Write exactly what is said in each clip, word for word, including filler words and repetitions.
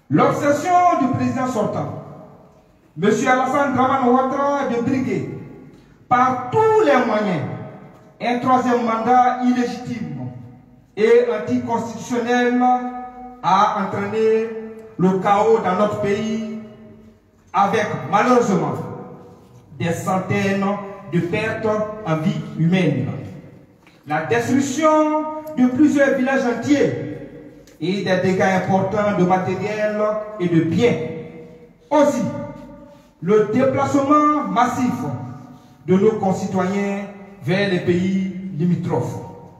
L'obsession du président sortant, M. Alassane Dramane Ouattara, de briguer par tous les moyens un troisième mandat illégitime et anticonstitutionnel a entraîné le chaos dans notre pays avec malheureusement des centaines de pertes en vie humaine, la destruction de plusieurs villages entiers et des dégâts importants de matériel et de biens. Aussi, le déplacement massif de nos concitoyens vers les pays limitrophes.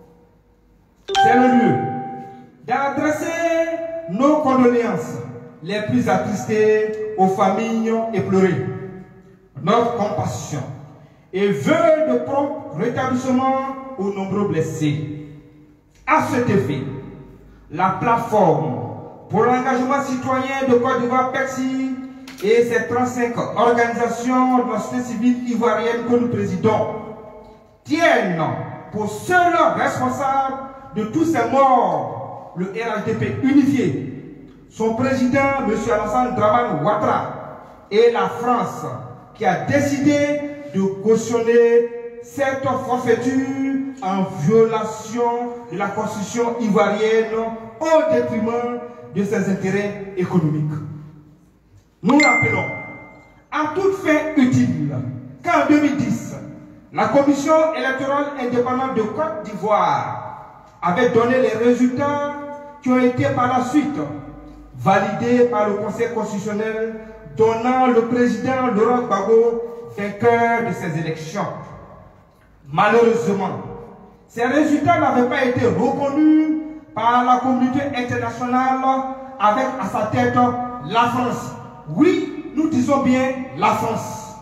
C'est le lieu d'adresser nos condoléances les plus attristées aux familles éplorées, notre compassion et vœux de prompt rétablissement aux nombreux blessés. À cet effet, la plateforme pour l'engagement citoyen de Côte d'Ivoire P E C I et ses trente-cinq organisations de la société civile ivoirienne que nous présidons tiennent pour seul responsable de tous ces morts le R H D P unifié, son président M. Alassane Dramane Ouattara et la France qui a décidé de cautionner cette forfaiture en violation de la constitution ivoirienne au détriment de ses intérêts économiques. Nous rappelons à toute fin utile qu'en deux mille dix, la Commission électorale indépendante de Côte d'Ivoire avait donné les résultats qui ont été par la suite validés par le Conseil constitutionnel, donnant le président Laurent Gbagbo vainqueur de ces élections. Malheureusement, ces résultats n'avaient pas été reconnus par la communauté internationale avec à sa tête la France. Oui, nous disons bien la France.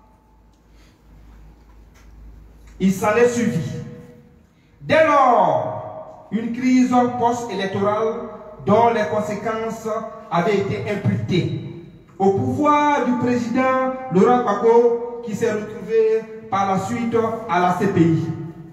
Il s'en est suivi. Dès lors, une crise post-électorale dont les conséquences avaient été imputées au pouvoir du président Laurent Gbagbo qui s'est retrouvé par la suite à la C P I.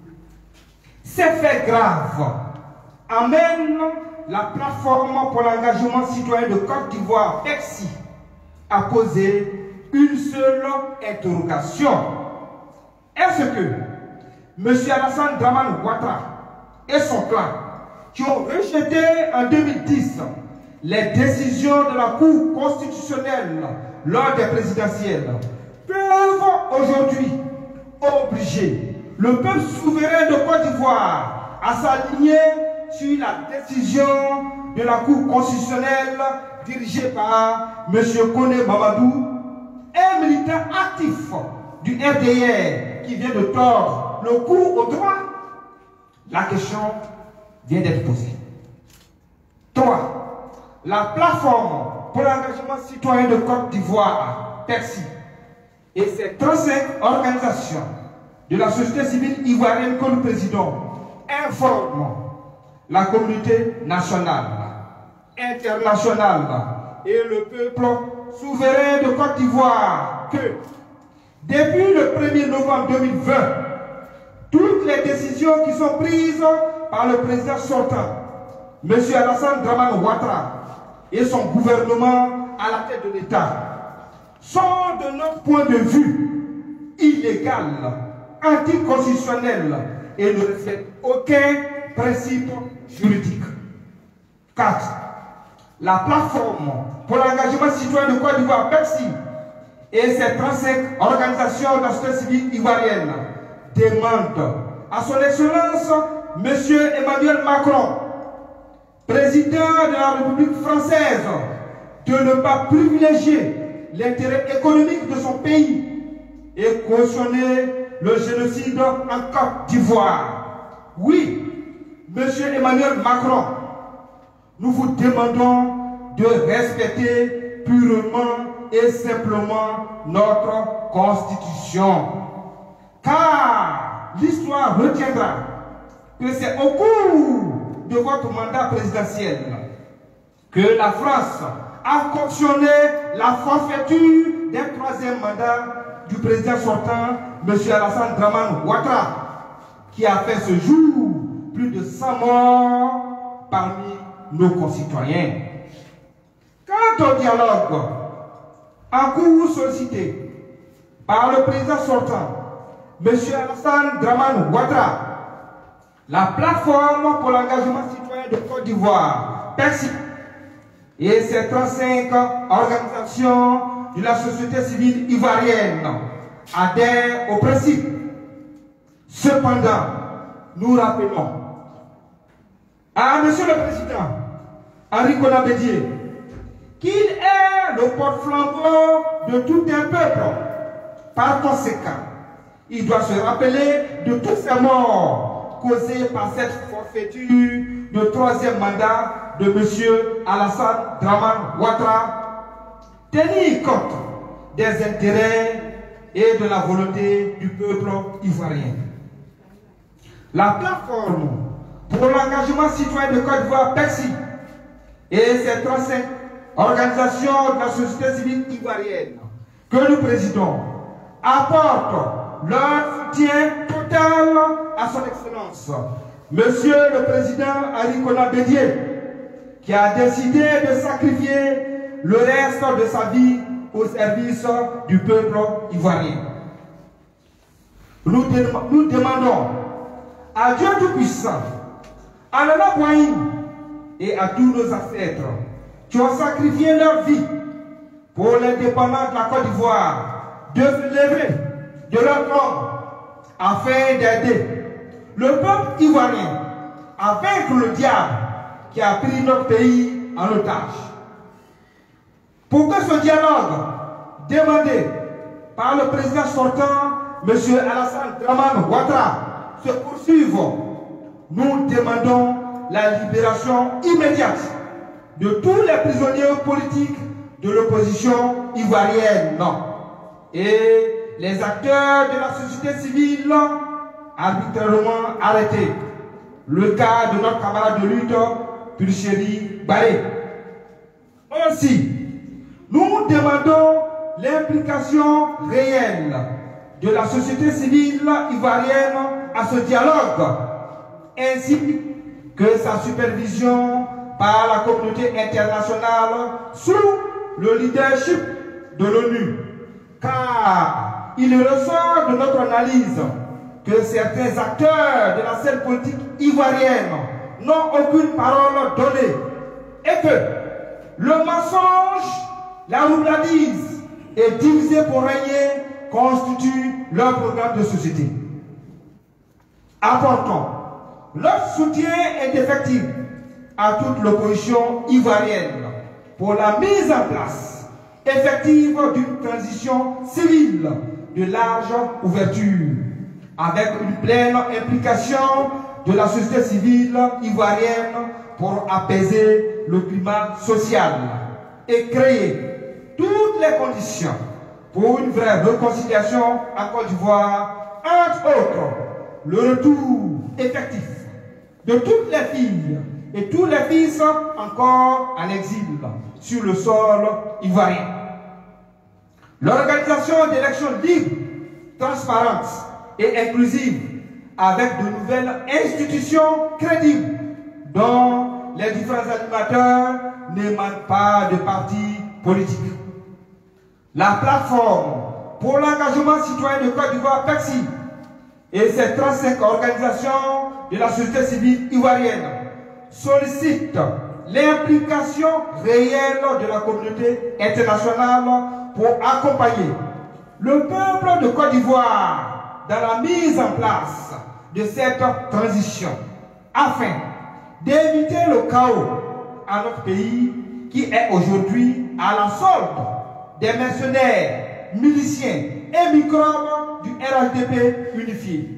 Ces faits graves amènent la plateforme pour l'engagement citoyen de Côte d'Ivoire P E C I à poser une seule interrogation. Est-ce que M. Alassane Dramane Ouattara et son clan, qui ont rejeté en deux mille dix les décisions de la Cour constitutionnelle lors des présidentielles, peuvent aujourd'hui obliger le peuple souverain de Côte d'Ivoire à s'aligner sur la décision de la Cour constitutionnelle dirigée par M. Koné Mamadou, un militant actif du R D R qui vient de tordre le cou au droit? La question vient d'être posée. trois. La plateforme pour l'engagement citoyen de Côte d'Ivoire, P E C I, et ses trente-cinq organisations de la société civile ivoirienne que nous présidons informent la communauté nationale, internationale et le peuple souverain de Côte d'Ivoire que depuis le premier novembre deux mille vingt, toutes les décisions qui sont prises par le président sortant, M. Alassane Dramane Ouattara, et son gouvernement à la tête de l'État, sont de notre point de vue illégales, anticonstitutionnelles et ne reflètent aucun principe juridique. quatre. La plateforme pour l'engagement citoyen de Côte d'Ivoire, P E C I, et ses trente-cinq organisations de la société civile ivoirienne demandent à son Excellence M. Emmanuel Macron, président de la République française, de ne pas privilégier l'intérêt économique de son pays et cautionner le génocide en Côte d'Ivoire. Oui, M. Emmanuel Macron, nous vous demandons de respecter purement et simplement notre Constitution. Car l'histoire retiendra que c'est au cours de votre mandat présidentiel que la France a cautionné la forfaiture d'un troisième mandat du président sortant, M. Alassane Dramane Ouattara, qui a fait ce jour plus de cent morts parmi nos concitoyens. Quand Quant au dialogue en cours sollicité par le président sortant, M. Alassane Dramane Ouattara, la plateforme pour l'engagement citoyen de Côte d'Ivoire, P E C I, et ses trente-cinq organisations de la société civile ivoirienne adhèrent au principe. Cependant, nous rappelons à M. le Président Henri Konan Bédié qu'il est le porte-flambeau de tout un peuple. Par conséquent, il doit se rappeler de tous ces morts causés par cette forfaiture de troisième mandat de M. Alassane Dramane Ouattara, tenir compte des intérêts et de la volonté du peuple ivoirien. La plateforme pour l'engagement citoyen de Côte d'Ivoire, P E C I, et ses trente-cinq organisations de la société civile ivoirienne que nous présidons apportent leur soutien total à son Excellence, Monsieur le Président Henri Konan Bédié, qui a décidé de sacrifier le reste de sa vie au service du peuple ivoirien. Nous, de, nous demandons à Dieu Tout-Puissant, à Nana Boaïm et à tous nos ancêtres qui ont sacrifié leur vie pour l'indépendance de la Côte d'Ivoire, de se lever de leur trône afin d'aider le peuple ivoirien à vaincre le diable qui a pris notre pays en otage. Pour que ce dialogue demandé par le président sortant, M. Alassane Dramane Ouattara, se poursuive, nous demandons la libération immédiate de tous les prisonniers politiques de l'opposition ivoirienne et les acteurs de la société civile arbitrairement arrêtés. Le cas de notre camarade de lutte, Pulchéri Barré. Ainsi, nous demandons l'implication réelle de la société civile ivoirienne à ce dialogue, ainsi que sa supervision par la communauté internationale sous le leadership de l'ONU. Car il ressort de notre analyse que certains acteurs de la scène politique ivoirienne n'ont aucune parole donnée et que le mensonge, la roubladise et diviser pour régner constituent leur programme de société. Apportons notre soutien indéfectible à toute l'opposition ivoirienne pour la mise en place effective d'une transition civile de large ouverture, avec une pleine implication de la société civile ivoirienne pour apaiser le climat social et créer toutes les conditions pour une vraie réconciliation en Côte d'Ivoire, entre autres le retour effectif de toutes les filles et tous les fils encore en exil sur le sol ivoirien. L'organisation d'élections libres, transparentes et inclusives avec de nouvelles institutions crédibles dont les différents animateurs n'émanent pas de partis politiques. La plateforme pour l'engagement citoyen de Côte d'Ivoire, P E C I, et ses trente-cinq organisations de la société civile ivoirienne sollicitent l'implication réelle de la communauté internationale pour accompagner le peuple de Côte d'Ivoire dans la mise en place de cette transition afin d'éviter le chaos à notre pays qui est aujourd'hui à la solde des mercenaires, miliciens et microbes du R H D P unifié.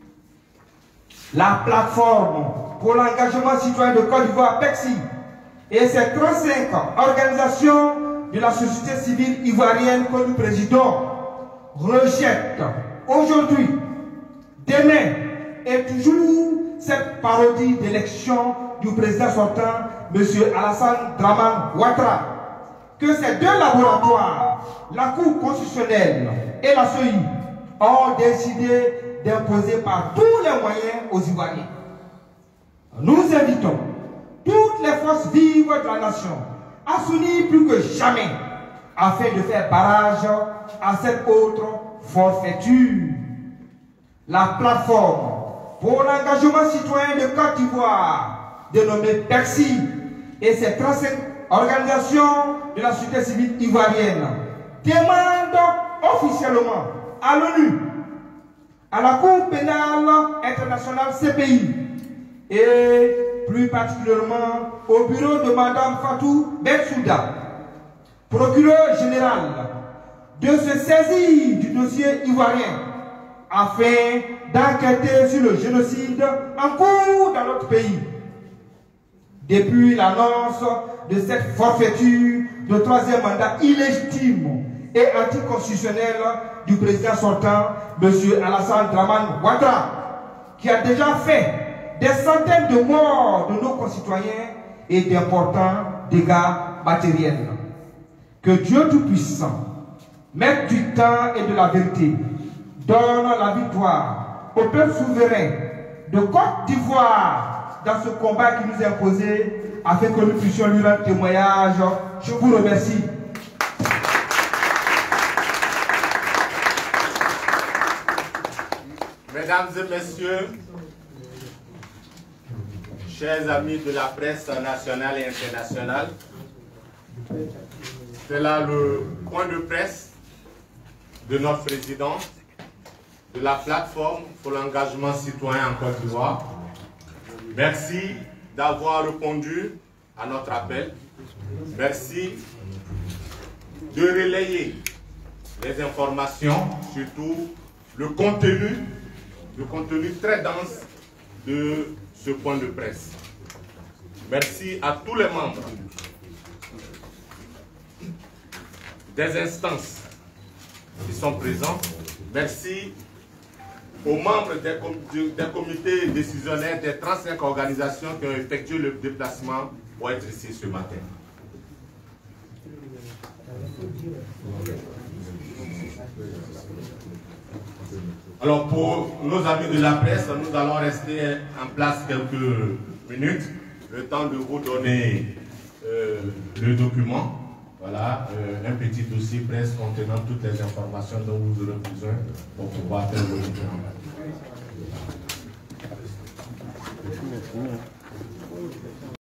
La plateforme pour l'engagement citoyen de Côte d'Ivoire, P E C I, et ses trente-cinq organisations de la société civile ivoirienne que nous présidons rejettent aujourd'hui, demain et toujours cette parodie d'élection du président sortant, M. Alassane Dramane Ouattara, que ces deux laboratoires, la Cour constitutionnelle et la C E I, ont décidé d'imposer par tous les moyens aux Ivoiriens. Nous invitons toutes les forces vives de la nation a s'unir plus que jamais afin de faire barrage à cette autre forfaiture. La plateforme pour l'engagement citoyen de Côte d'Ivoire, dénommée PERCI, et ses trente-cinq organisations de la société civile ivoirienne demandent officiellement à l'ONU, à la Cour pénale internationale C P I et plus particulièrement au bureau de Mme Fatou Bensouda, procureur général, de se saisir du dossier ivoirien afin d'enquêter sur le génocide en cours dans notre pays. Depuis l'annonce de cette forfaiture de troisième mandat illégitime et anticonstitutionnel du président sortant, M. Alassane Dramane Ouattara, qui a déjà fait des centaines de morts de nos concitoyens et d'importants dégâts matériels. Que Dieu Tout-Puissant, maître du temps et de la vérité, donne la victoire au peuple souverain de Côte d'Ivoire dans ce combat qui nous est imposé afin que nous puissions lui rendre témoignage. Je vous remercie. Mesdames et messieurs, chers amis de la presse nationale et internationale, c'est là le point de presse de notre président de la plateforme pour l'engagement citoyen en Côte d'Ivoire. Merci d'avoir répondu à notre appel. Merci de relayer les informations, surtout le contenu, le contenu très dense de ce point de presse. Merci à tous les membres des instances qui sont présents. Merci aux membres des, com des comités décisionnaires des trente-cinq organisations qui ont effectué le déplacement pour être ici ce matin. Alors pour nos amis de la presse, nous allons rester en place quelques minutes, le temps de vous donner euh, le document. Voilà, euh, un petit dossier presse contenant toutes les informations dont vous aurez besoin pour pouvoir faire le document.